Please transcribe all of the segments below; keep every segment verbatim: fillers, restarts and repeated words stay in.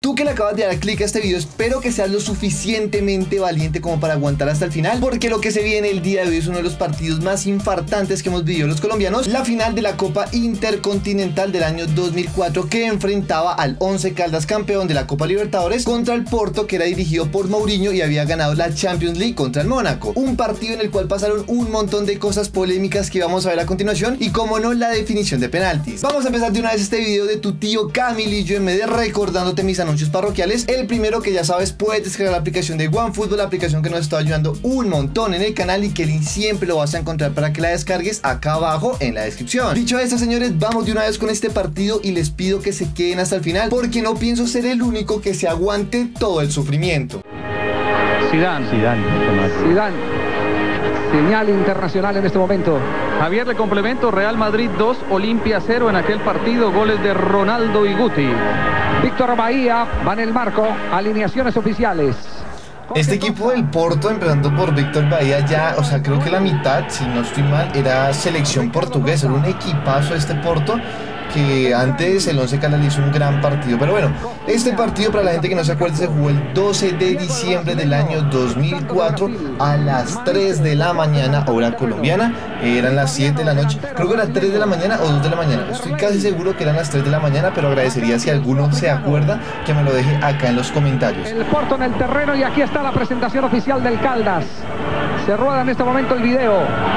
Tú que le acabas de dar clic a este video, espero que seas lo suficientemente valiente como para aguantar hasta el final, porque lo que se viene el día de hoy es uno de los partidos más infartantes que hemos vivido los colombianos, la final de la Copa Intercontinental del año dos mil cuatro, que enfrentaba al Once Caldas, campeón de la Copa Libertadores, contra el Porto, que era dirigido por Mourinho y había ganado la Champions League contra el Mónaco. Un partido en el cual pasaron un montón de cosas polémicas que vamos a ver a continuación, y como no, la definición de penaltis. Vamos a empezar de una vez este video de tu tío Camilillo M D, recordándote mis anuncios parroquiales. El primero, que ya sabes, puedes descargar la aplicación de OneFootball, la aplicación que nos está ayudando un montón en el canal y que el link siempre lo vas a encontrar para que la descargues acá abajo en la descripción. Dicho esto, señores, vamos de una vez con este partido y les pido que se queden hasta el final, porque no pienso ser el único que se aguante todo el sufrimiento. Zidane, Zidane, Zidane. Señal internacional en este momento. Javier, le complemento: Real Madrid dos, Olimpia cero en aquel partido, goles de Ronaldo y Guti. Víctor Bahía va en el marco, alineaciones oficiales. Este equipo del Porto, empezando por Víctor Bahía, ya, o sea, creo que la mitad, si no estoy mal, era selección portuguesa. Era un equipazo este Porto, que antes el Once Caldas le hizo un gran partido. Pero bueno, este partido, para la gente que no se acuerde, se jugó el doce de diciembre del año dos mil cuatro a las tres de la mañana, hora colombiana. Eran las siete de la noche, creo que era tres de la mañana o dos de la mañana, estoy casi seguro que eran las tres de la mañana, pero agradecería si alguno se acuerda que me lo deje acá en los comentarios. El Porto en el terreno, y aquí está la presentación oficial del Caldas. Se rueda en este momento el video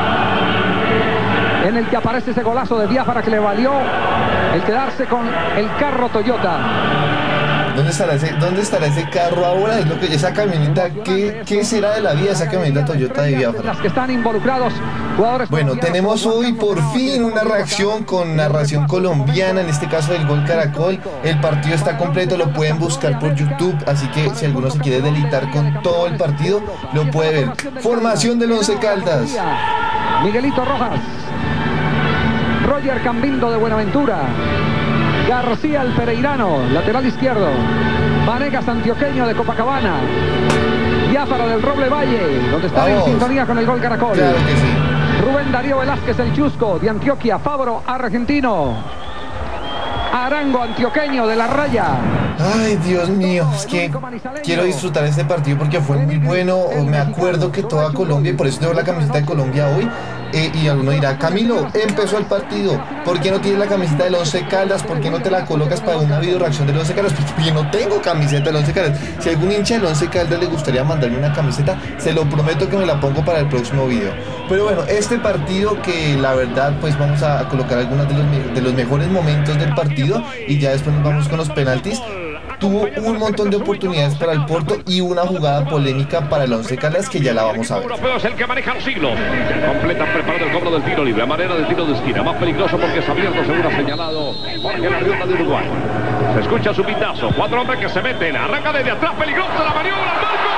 en el que aparece ese golazo de Biafara que le valió el quedarse con el carro Toyota. ¿Dónde estará ese, dónde estará ese carro ahora? Es lo que esa camioneta, ¿qué, qué será de la vida esa camioneta Toyota de Biafara? Las que están involucrados, jugadores. Bueno, tenemos hoy por fin una reacción con narración colombiana, en este caso del Gol Caracol. El partido está completo, lo pueden buscar por YouTube, así que si alguno se quiere deleitar con todo el partido, lo puede ver. Formación del Once Caldas: Miguelito Rojas, Roger Cambindo de Buenaventura, García el Pereirano, lateral izquierdo, Vanegas antioqueño de Copacabana, Biafara del Roble Valle, donde está Vamos. en sintonía con el Gol Caracol. Claro que sí. Rubén Darío Velázquez el Chusco de Antioquia, Fabro argentino, Arango antioqueño de La Raya. Ay, Dios mío, es que quiero disfrutar este partido porque fue muy bueno. Me acuerdo que toda Colombia, y por eso tengo la camiseta de Colombia hoy. Eh, y alguno dirá: Camilo, empezó el partido, ¿por qué no tienes la camiseta del Once Caldas? ¿Por qué no te la colocas para una video reacción del Once Caldas? Pues porque no tengo camiseta del Once Caldas. Si a algún hincha del Once Caldas le gustaría mandarme una camiseta, se lo prometo que me la pongo para el próximo video. Pero bueno, este partido, que la verdad pues vamos a colocar algunos de los, de los mejores momentos del partido, y ya después nos vamos con los penaltis. Tuvo un montón de oportunidades para el Porto y una jugada polémica para el Once Caldas que ya la vamos a ver. Europeo es el que maneja el siglo. Completa preparado el cobro del tiro libre. A manera de tiro de esquina. Más peligroso porque es abierto, según ha señalado Jorge Larriota de Uruguay. Se escucha su pitazo. Cuatro hombres que se meten. Arranca desde atrás. Peligrosa la maniobra.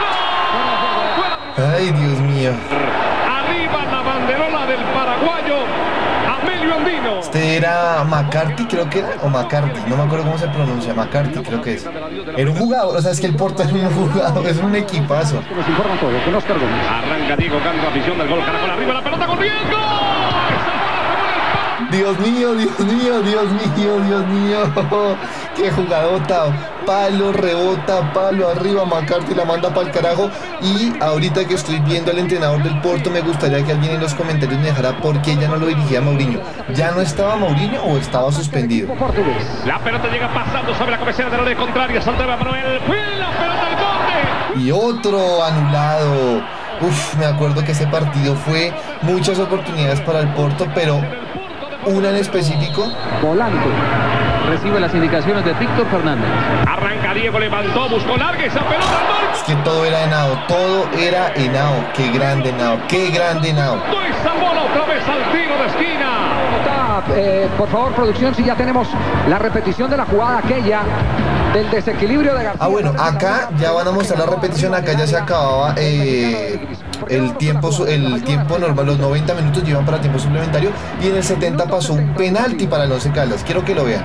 ¡Marco! Ay, Dios mío. Arriba la banderola del paraguayo Amelio Andino. Este era McCarthy, creo que era, o McCarthy, no me acuerdo cómo se pronuncia. McCarthy, creo que es. Era un jugador, o sea, es que el Porto es un jugador, es un equipazo. Nos informa todo, con Oscar Gómez. Arranca Diego Canto, afición del Gol Caracol. Arriba la pelota con riesgo. Dios mío, Dios mío, Dios mío, Dios mío. Qué jugadota. Palo, rebota, palo arriba. McCarthy la manda para el carajo. Y ahorita que estoy viendo al entrenador del Porto, me gustaría que alguien en los comentarios me dejara por qué ya no lo dirigía Mourinho. ¿Ya no estaba Mourinho o estaba suspendido? La pelota llega pasando sobre la cabecera de la red contraria. Saltaba Manuel. ¡Fue la pelota al bote! Y otro anulado. Uf, me acuerdo que ese partido fue muchas oportunidades para el Porto, pero una en específico. Volante. Recibe las indicaciones de Víctor Fernández. Arranca Diego, levantó, buscó larga esa pelota al gol. Es que todo era Henao, todo era Henao. Qué grande Henao, qué grande Henao. Esa bola otra vez al tiro de esquina. Eh, por favor, producción, si ya tenemos la repetición de la jugada aquella del desequilibrio de García. Ah, bueno, acá ya van a mostrar la repetición. Acá ya se acababa eh, el tiempo el tiempo normal, los noventa minutos llevan para tiempo suplementario, y en el setenta pasó un penalti para el Once Caldas. Quiero que lo vean.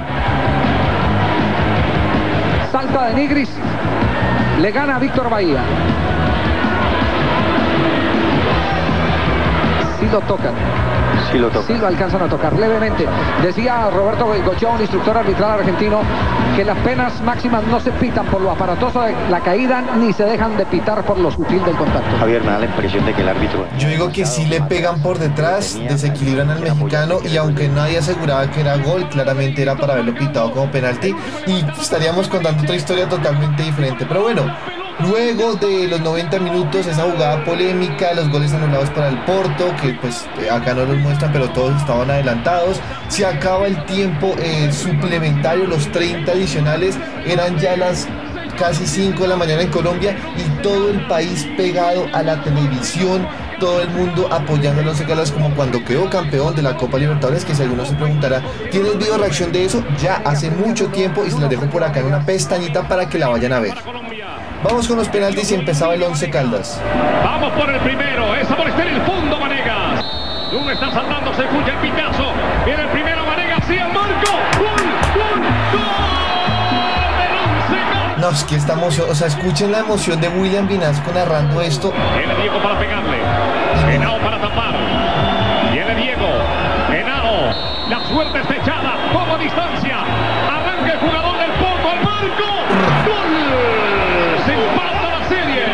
Salta de Nigris, le gana a Víctor Bahía. Sí lo tocan, Sí lo toca. Sí lo alcanzan a tocar levemente. Decía Roberto Goicoechea, un instructor arbitral argentino, que las penas máximas no se pitan por lo aparatoso de la caída ni se dejan de pitar por lo sutil del contacto. Javier, me da la impresión de que el árbitro... Yo digo que sí le pegan por detrás, desequilibran al mexicano y aunque nadie aseguraba que era gol, claramente era para haberlo pitado como penalti y estaríamos contando otra historia totalmente diferente. Pero bueno, luego de los noventa minutos, esa jugada polémica, los goles anulados para el Porto, que pues acá no los muestran, pero todos estaban adelantados. Se acaba el tiempo eh, suplementario, los treinta adicionales, eran ya las casi cinco de la mañana en Colombia y todo el país pegado a la televisión, todo el mundo apoyando a los Once Caldas como cuando quedó campeón de la Copa Libertadores, que si alguno se preguntará, ¿tienes video reacción de eso? Ya hace mucho tiempo y se las dejo por acá en una pestañita para que la vayan a ver. Vamos con los penaltis y empezaba el Once Caldas. Vamos por el primero, esa bola está en el fondo, Vanegas. Uno está saltando, se escucha el pitazo. Viene el primero, Vanegas, sí, el marco. ¡Gol! ¡Gol! ¡Gol! No, es que esta emoción, o sea, escuchen la emoción de William Vinasco narrando esto. Viene Diego para pegarle. Henao para tapar. Viene Diego. Henao. La suerte está echada. Poco a distancia. Arranca el jugador del Porto al marco. ¡Gol! Se empata la serie.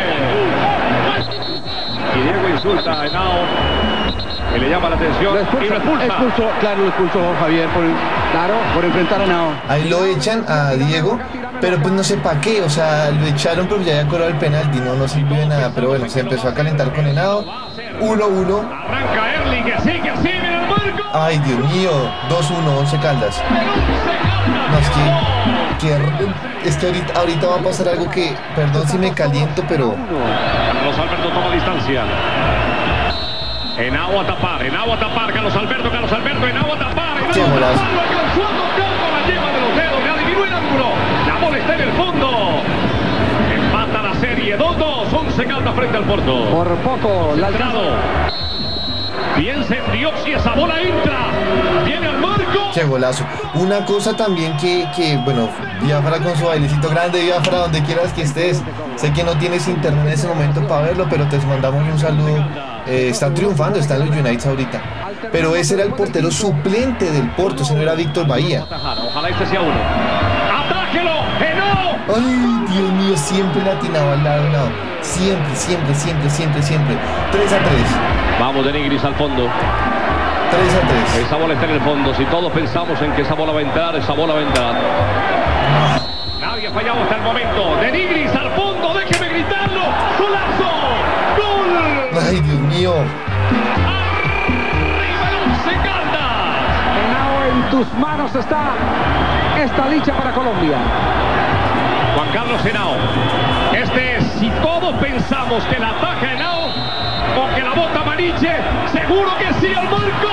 Y Diego insulta a Henao. Que le llama la atención. Lo expulsa, y lo expulsa. Expulsó, claro, lo expulsó Javier por, claro, por enfrentar a Henao. Ahí lo echan a Diego, pero pues no sé para qué, o sea, lo echaron pero ya había cobrado el penalti, no, no sirvió de nada, pero bueno, se empezó a calentar con Henao. uno uno. Arranca Erling, que sigue, que sigue en el marco. Ay, Dios mío, dos uno, Once Caldas. No, es que, que es que ahorita, ahorita va a pasar algo que, perdón si me caliento, pero... Carlos Alberto toma distancia. Henao a tapar, Henao a tapar, Carlos Alberto, Carlos Alberto, Henao a tapar, Henao ¡qué a golazo! tapar, lo alcanzó a tocar con la yema de los dedos, le adivinó el ángulo, la bola está en el fondo. Empata la serie, dos dos, Once Caldas frente al Porto. Por poco, la alcanzó. Piensa en Dios y esa bola entra, viene al marco. ¡Qué golazo! Una cosa también que, que, bueno, Biafra con su bailecito grande, Biafra, donde quieras que estés. Sé que no tienes internet en ese momento para verlo, pero te mandamos un saludo. Eh, está triunfando, está en los United ahorita. Pero ese era el portero suplente del Porto, ese no era Víctor Bahía. Ojalá este sea uno. ¡Atájelo! ¡Henao! Ay, Dios mío, siempre latinaba al lado, lado. Siempre, siempre, siempre, siempre, siempre. tres a tres. Vamos de Nigris al fondo. tres a tres. Esa bola está en el fondo. Si todos pensamos en que esa bola va a entrar, esa bola va a entrar. Nadie ha fallado hasta el momento. De Nigris al fondo, déjeme gritarlo. ¡Golazo! ¡Gol! Ay, Dios mío. ¡Arriba el Once Caldas! Henao, en tus manos está esta dicha para Colombia. Juan Carlos Henao. Este es, si todos pensamos que la ataja Henao o que la bota Maniche, seguro que sí, al marco.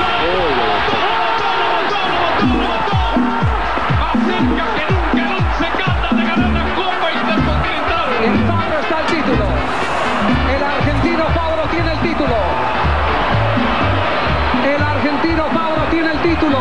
Más cerca que nunca el Once Caldas de ganar la Copa Intercontinental. En Fabro está el título. El argentino Fabro tiene el título. El argentino Fabro tiene el título.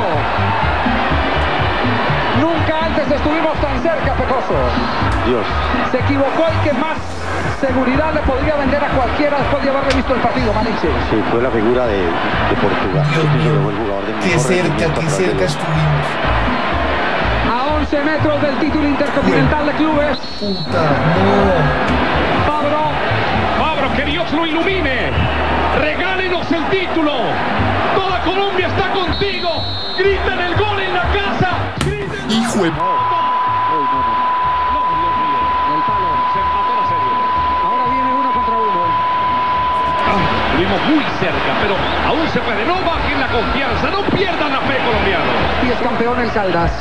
Nunca antes estuvimos tan cerca, Pecoso. Dios. Se equivocó el que más seguridad le podría vender a cualquiera después de haberle visto el partido, Maniche. Sí, fue la figura de, de Portugal. Dios mío, fue el jugador de qué mejor cerca, rendimiento qué atrás cerca de los- estuvimos. A once metros del título intercontinental de clubes. Puta, no. Fabro. Fabro, que Dios lo ilumine. Regálenos el título. Toda Colombia está contigo. Gritan el gol en la casa. Griten. Hijo de... No, Dios mío. El palo. Se empató la serie. Ahora viene uno contra uno. Estuvimos muy cerca, pero aún se puede. No bajen la confianza, no pierdan la fe, colombianos. Y es campeón el Caldas.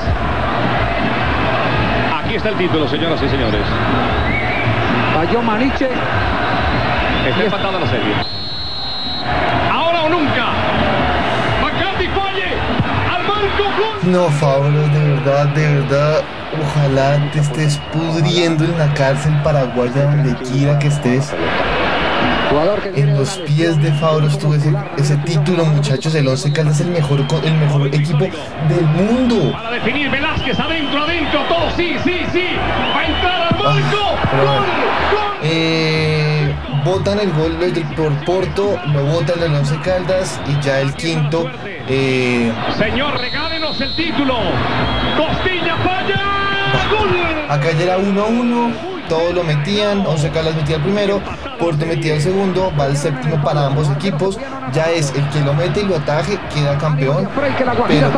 Aquí está el título, señoras y señores. Falló Maniche. Está empatada la serie. Ahora o nunca. McCarthy falle. Al marco, gol. No, Fabro, de verdad, de verdad, ojalá te estés pudriendo en la cárcel paraguaya donde quiera que estés. Jugador que viene En de los una pies lesión. de Fabro estuvo ese, ese título, muchachos. El Once Caldas es el mejor, co- el mejor equipo del mundo. Para definir Velázquez, adentro, adentro, todo, sí, sí, sí. Va a entrar al marco. Ah, pero Gol, bueno. gol. Eh, botan el gol los del por Porto, lo botan el Once Caldas y ya el quinto. Eh, Señor, regálenos el título. Costilla falla. ¡Gol! Acá ya era uno a uno, todos lo metían, Once Caldas metía el primero, Porto metía el segundo, va el séptimo para ambos equipos, ya es el que lo mete y lo ataje, queda campeón. Pero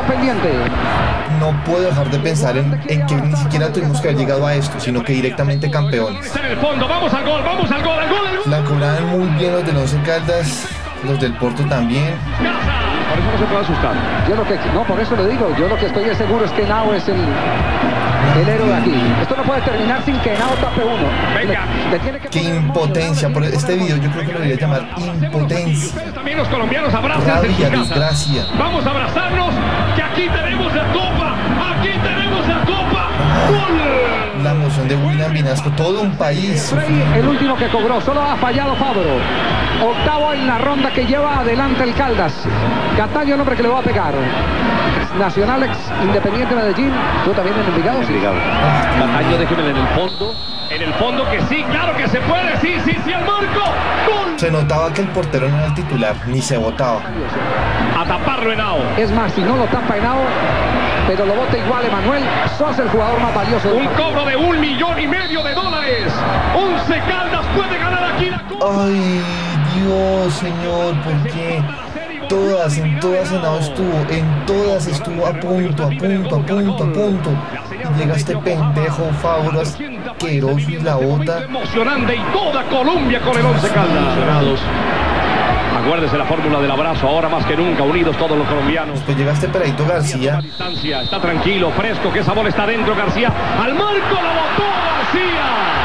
no puedo dejar de pensar en, en que ni siquiera tuvimos que haber llegado a esto, sino que directamente campeones. Está en el fondo, vamos al gol, vamos al gol, al gol, al gol. La cobraban muy bien los del Once Caldas, los del Porto también. Por eso no se puede asustar. Yo lo que, no, por eso le digo, yo lo que estoy seguro es que Henao es el, el héroe de aquí. Esto no puede terminar sin que Henao tape uno. Venga. Le, le tiene que Qué impotencia, por este video yo creo que lo debería llamar impotencia. Ustedes también los colombianos abrazan Rabia, desgracia. Vamos a abrazarnos, que aquí tenemos la copa, aquí tenemos la copa. ¡Gol! La emoción de William Vinasco, todo un país. Frey, el último que cobró, solo ha fallado Fabro. Octavo en la ronda que lleva adelante el Caldas. Cataño, el hombre que le va a pegar. Nacional, ex Independiente Medellín. ¿Tú también en Envigado? Envigado. Cataño, déjeme en el fondo. En el fondo que sí, claro que se puede. Sí, sí, sí, al marco. ¡Gol! Se notaba que el portero no era el titular, ni se votaba. A taparlo Henao. Es más, si no lo tapa Henao, pero lo bota igual Emanuel, sos el jugador más valioso del Un partido. cobro de un millón y medio de dólares. Once Caldas puede ganar aquí la copa. Ay, Dios, señor, ¿por qué? Todas, en todas Henao estuvo, en todas estuvo a punto, a punto, a punto, a punto. Y llega este pendejo Fabro asqueroso y la bota. Emocionante y toda Colombia con el Once Caldas. Acuérdese la fórmula del abrazo, ahora más que nunca, unidos todos los colombianos. Después llega este peladito García. Distancia, está tranquilo, fresco, que esa bola está dentro, García. Al marco la botó García.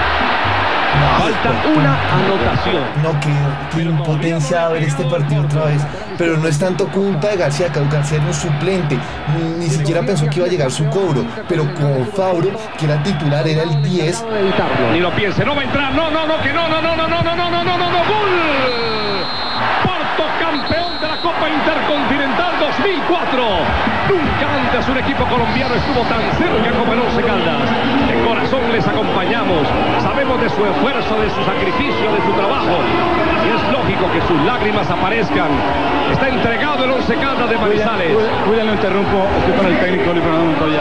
Falta una anotación. No, qué, qué impotencia ver este partido otra vez. Pero no es tanto culpa de García, que García era un suplente. Ni, ni siquiera pensó que iba a llegar su cobro. Pero con Fabro, que era titular, era el diez. Ni lo piense, no va a entrar. No, no, no, que no, no, no, no, no, no, no, no, no, no, no. ¡Gol! Porto, campeón de la Copa Intercontinental dos mil cuatro. Nunca antes un equipo colombiano estuvo tan cerca como el Once Caldas. De corazón les acompañamos. Sabemos de su esfuerzo, de su sacrificio, de su trabajo. Y es lógico que sus lágrimas aparezcan. Está entregado el Once Caldas de Manizales. William, William, lo interrumpo, estoy con el técnico Luis Fernando Montoya.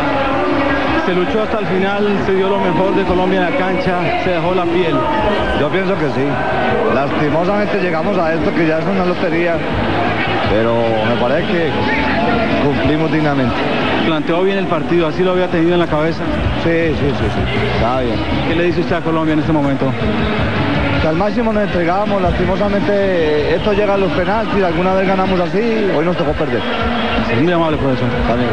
Se luchó hasta el final, se dio lo mejor de Colombia en la cancha, se dejó la piel. Yo pienso que sí. Lastimosamente llegamos a esto que ya es una lotería, pero me parece que cumplimos dignamente. Planteó bien el partido, así lo había tenido en la cabeza. Sí, sí, sí, sí. Está bien. ¿Qué le dice usted a Colombia en este momento? Que al máximo nos entregamos, lastimosamente esto llega a los penaltis, alguna vez ganamos así, hoy nos tocó perder. Es muy amable, profesor. También.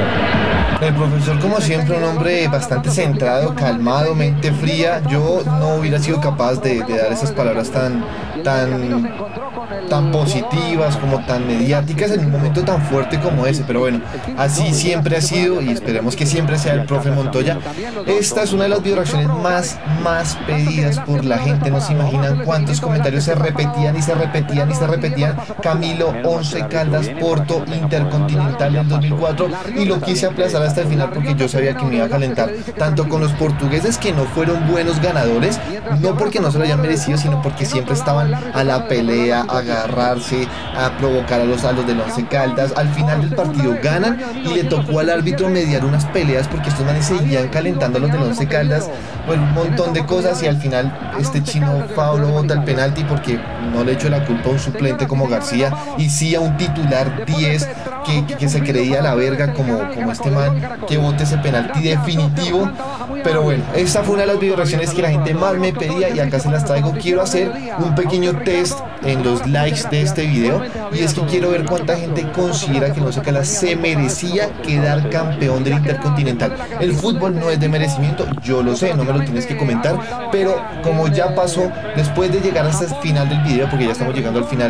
El profesor, como siempre, un hombre bastante centrado, calmado, mente fría. Yo no hubiera sido capaz de, de dar esas palabras tan, tan, tan positivas, como tan mediáticas en un momento tan fuerte como ese. Pero bueno, así siempre ha sido y esperemos que siempre sea el profe Montoya. Esta es una de las videoreacciones más, más pedidas por la gente. No se imaginan cuántos comentarios se repetían y se repetían y se repetían. Camilo, Once Caldas, Porto, Intercontinental en dos mil cuatro, y lo quise aplazar hasta el final porque yo sabía que me iba a calentar tanto con los portugueses, que no fueron buenos ganadores, no porque no se lo hayan merecido, sino porque siempre estaban a la pelea, a agarrarse, a provocar a los, a los del Once Caldas. Al final del partido ganan y le tocó al árbitro mediar unas peleas porque estos manes seguían calentando a los del Once Caldas, bueno, un montón de cosas, y al final este chino Fabro bota el penalti porque no le echó la culpa a un suplente como García y sí a un titular diez que, que, que se creía la verga como, como este man que bote ese penalti definitivo. Pero bueno, esta fue una de las videoreacciones que la gente más me pedía y acá se las traigo. Quiero hacer un pequeño test en los likes de este video, y es que quiero ver cuánta gente considera que el Once Caldas se merecía quedar campeón del Intercontinental. El fútbol no es de merecimiento, yo lo sé, no me lo tienes que comentar, pero como ya pasó, después de llegar hasta el final del video, porque ya estamos llegando al final,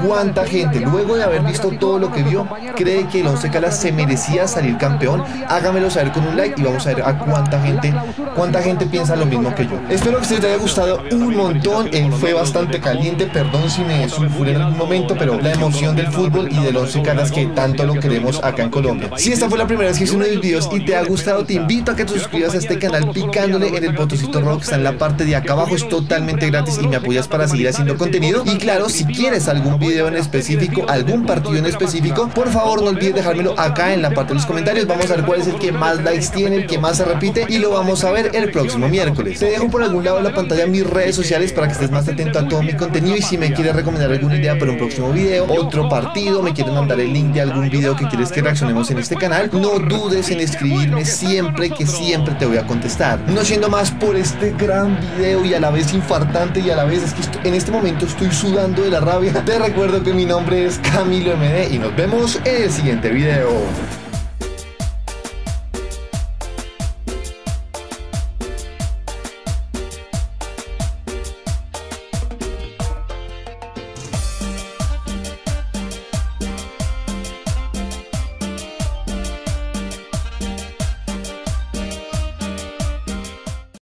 cuánta gente, luego de haber visto todo lo que vio, cree que el Once Caldas se merecía salir campeón. Hágamelo saber con un like y vamos a ver a cuánta gente, cuánta gente piensa lo mismo que yo. Espero que les haya gustado un montón. Eh, fue bastante caliente, perdón si me sulfuré en algún momento, pero la emoción del fútbol y del Once Caldas que tanto lo queremos acá en Colombia. Si esta fue la primera vez que hice uno de mis videos y te ha gustado, te invito a que te suscribas a este canal picándole en el botoncito rojo que está en la parte de acá abajo. Es totalmente gratis y me apoyas para seguir haciendo contenido. Y claro, si quieres algún video en específico, algún partido en específico, por favor no olvides dejármelo acá en la parte de los comentarios. Vamos a ver cuál es el que más likes tiene, el que más se repite, y lo vamos a ver el próximo miércoles. Te dejo por algún lado de la pantalla mis redes sociales para que estés más atento a todo mi contenido, y si me quieres recomendar alguna idea para un próximo video, otro partido, me quieres mandar el link de algún video que quieres que reaccionemos en este canal, no dudes en escribirme siempre, que siempre te voy a contestar. No siendo más por este gran video y a la vez infartante y a la vez es que estoy, en este momento estoy sudando de la rabia. Te recuerdo que mi nombre es Camilo M D y nos vemos en el siguiente video.